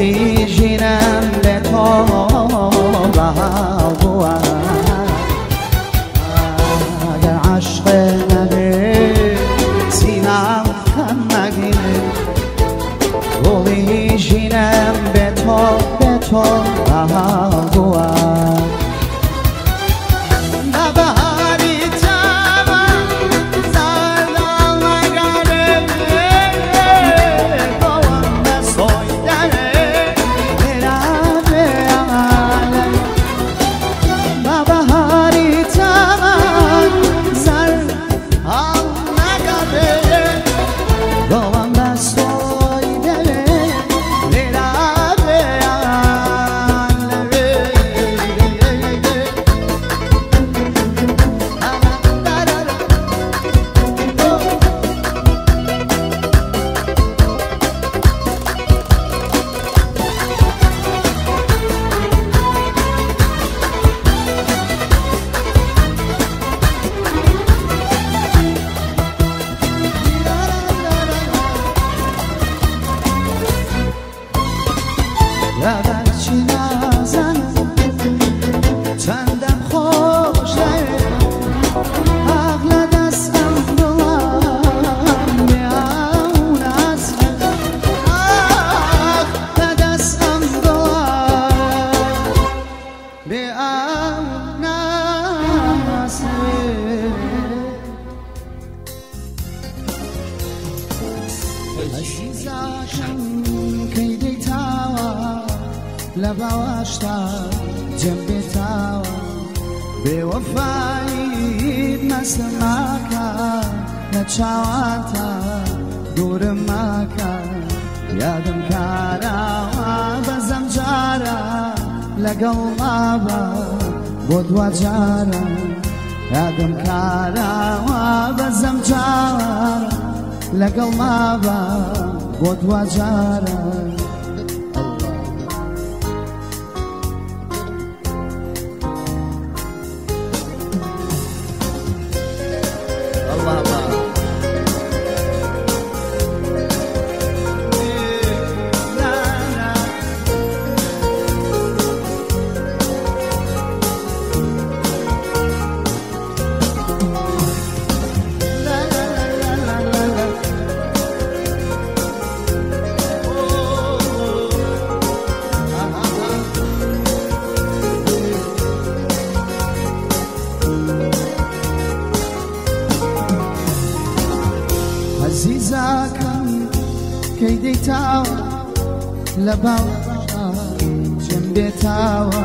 گلی ژینم به تو بهاگوه اگر عشق نده سینم کم نگینه گلی ژینم به تو بهاگوه لبت چی نازن چندم خوشه عقل دستم دلم بیاون است عقل دستم دلم بیاون است عزیزاشم کی دیتاوا لبواشتا جنبی تاوا بوفایید مثل ماکا نچاوانتا دور ماکا یادم کارا بزم جارا لگل مابا بودوا جارا یادم کارا بزم جارا لگل مابا بودوا جارا عزیزاکم کی دیتاوا لباوشتا جنبی تاوا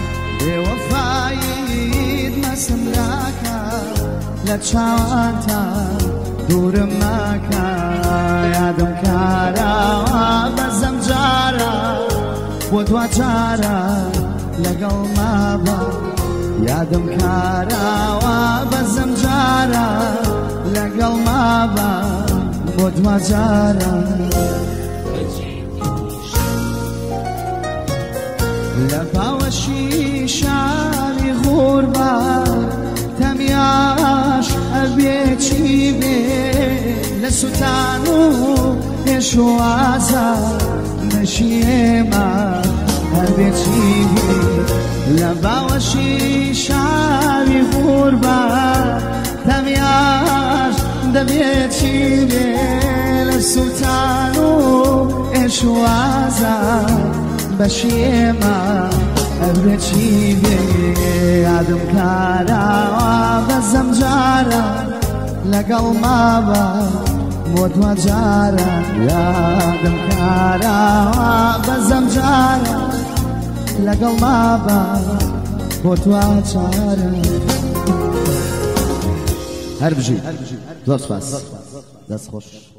بوفایید مثل لاکا لچاوانتا دور ماکا یادم کارا بزم جارا بودوا جارا لگل مابا یادم کارا بزم جارا لگل مابا بودوا جارا لباوشی شاری غربا تمیاش ابیچی به لسوتانو یشوازا نشیما ابیچی به لباوشی شاری غربا تمیاش دبیچی به لسوتانو یشوازا بشیما ابرچی به یادم کارا بزم جارا لگل مابا بودوا جارا یادم کارا بزم جارا لگل مابا بودوا جارا هر بجی دوست بس دست خوش